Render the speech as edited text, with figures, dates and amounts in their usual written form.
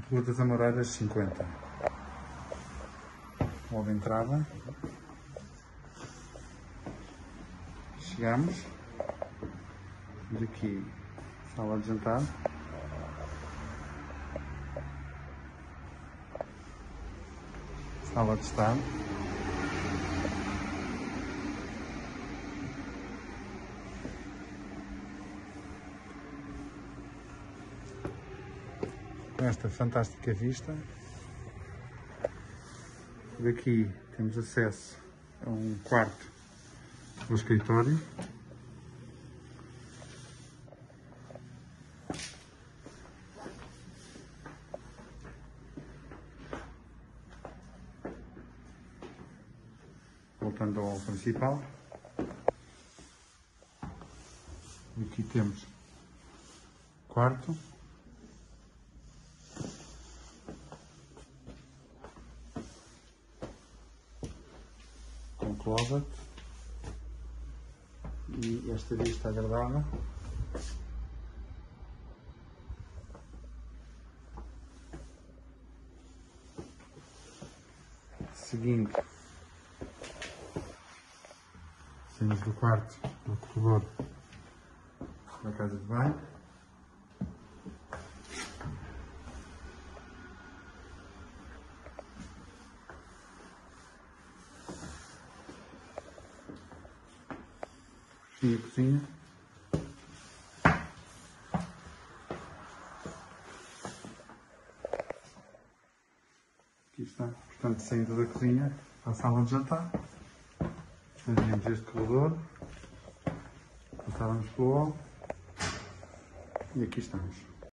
Rua das Amoreiras 50. Hall de entrada. Chegamos. Temos aqui sala de jantar. Sala de estar. Com esta fantástica vista. Por aqui temos acesso a um quarto do escritório. Voltando ao principal. Aqui temos quarto. Com closet. E esta vista agradável. Seguindo, saímos do quarto, do corredor da casa de banho. E a cozinha. Aqui está, portanto, saindo da cozinha para a sala de jantar. Fazíamos este corredor, passávamos pelo hall e aqui estamos.